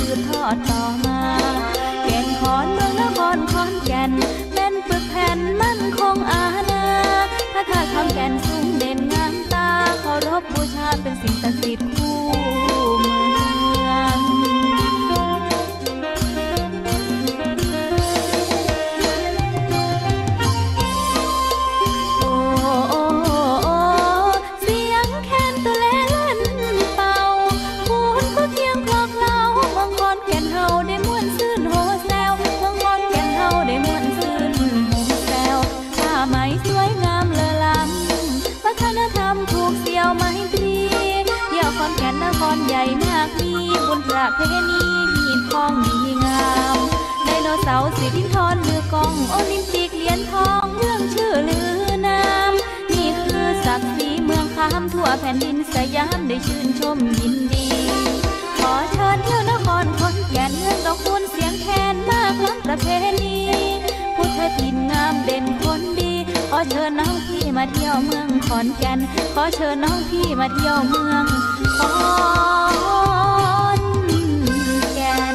สืบทอดต่อมาแก่นขอนเมืองนครขอนแก่นเป็นปึกแผ่นมั่นคงอาณาพระธาตุคำแก่นสูงเด่นงามตาเคารพบูชาเป็นสิ่งศักดิ์สิทธิ์คู่เมืองนครใหญ่มากมีบุญประเพณีหีบทองดีงามไดโนเสาร์สิรินธรมือกองโอลิมปิกเหรียญทองเรื่องชื่อลือนามนี่คือศักดิ์ศรีเมืองคำทั่วแผ่นดินสยามได้ชื่นชมยินดีขอเชิญเที่ยวนครขอนแก่นเมืองดอกคูณเสียงแคนมากล้ำประเพณีพุทธถิ่นงามเด่นคนดีขอเชิญน้องพี่มาเที่ยวเมืองขอนแก่นขอเชิญน้องพี่มาเที่ยวเมืองขอนแก่น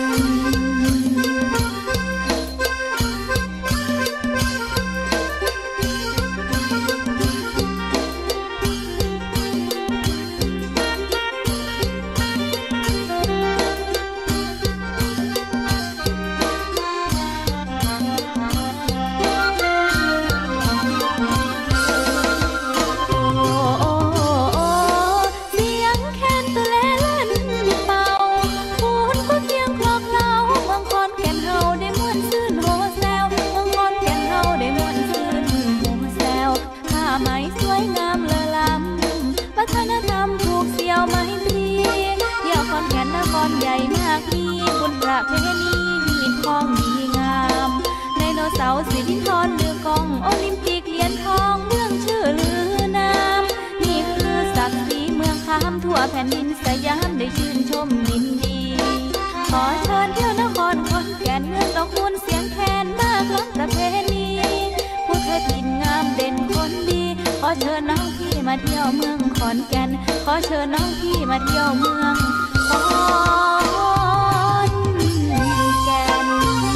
ใหญ่มากมีบุญประเพณีหีบทองดีงามไดโนเสาร์สิรินธรมือกองโอลิมปิกเหรียญทองเรื่องชื่อลือนามนี่คือศักดิ์ศรีเมืองคำทั่วแผ่นดินสยามได้ชื่นชมยินดีขอเชิญเที่ยวนครขอนแก่นเมืองดอกคูณเสียงแคนมากล้ำประเพณีพุทธถิ่นงามเด่นคนดีขอเชิญน้องพี่มาเที่ยวเมืองขอนแก่นขอเชิญน้องพี่มาเที่ยวเมืองขอนแก่น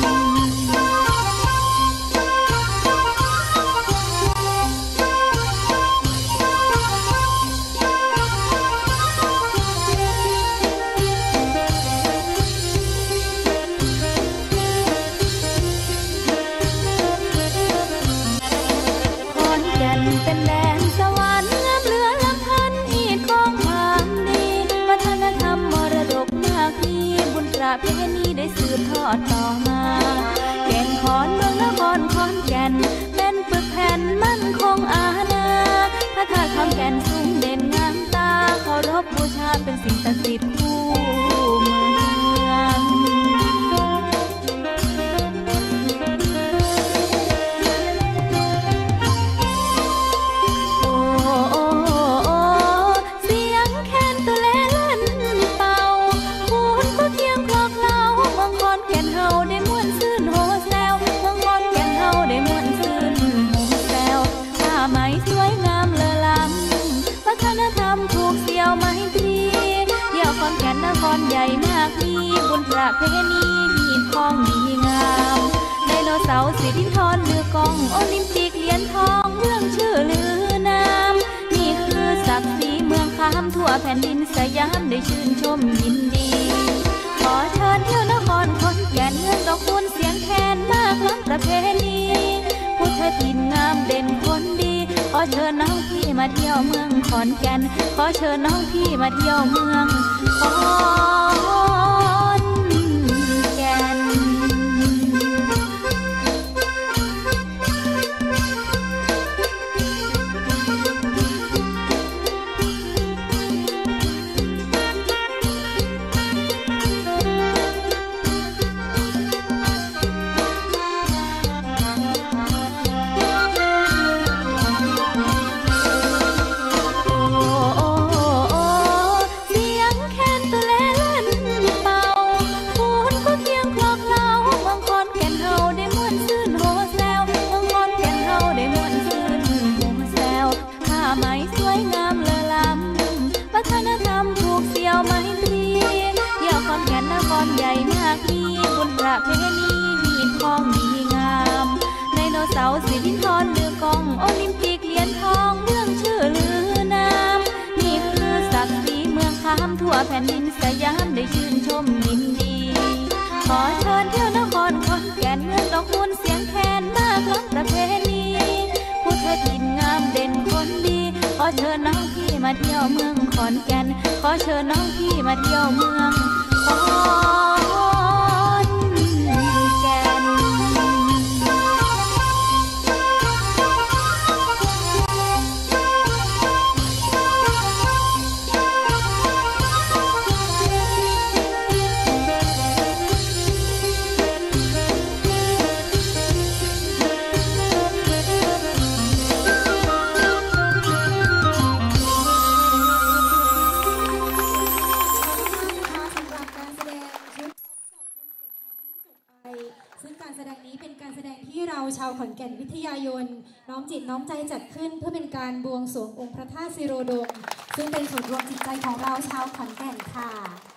ขอนแก่นเป็นแดนสวรรค์งามเหลือลำพันอีกของความดีวัฒนธรรมมรดกมากมีบุญประเพณีได้สืบทอดต่อมาแก่นขอนเมืองนครขอนแก่นเป็นปึกแผ่นมั่นคงอาณาพระธาตุคำแก่นสูงเด่นงามตาเคารพบูชาเป็นสิ่งศักดิ์สิทธิ์คู่เมืองนครใหญ่มากมีบุญประเพณีหีบทองดีงามไดโนเสาร์สิรินธรมือกองโอลิมปิกเหรียญทองเรื่องชื่อลือนามนี่คือศักดิ์ศรีเมืองคำทั่วแผ่นดินสยามได้ชื่นชมยินดีขอเชิญเที่ยวนครขอนแก่นเมืองดอกคูณเสียงแคนมากล้ำประเพณีพุทธถิ่นงามเด่นคนดีขอเชิญน้องพี่มาเที่ยวเมืองขอนแก่นขอเชิญน้องพี่มาเที่ยวเมืองขอนแก่น เมาเที่ยวเมืองขอนแก่นขอเชิญน้องพี่มาเที่ยวเมืองขอนแก่นซึ่งการแสดงนี้เป็นการแสดงที่เราชาวขอนแก่นวิทยายนน้อมจิตน้อมใจจัดขึ้นเพื่อเป็นการบวงสรวงองค์พระธาตุศิโรดมซึ่งเป็นศูนย์รวมจิตใจของเราชาวขอนแก่นค่ะ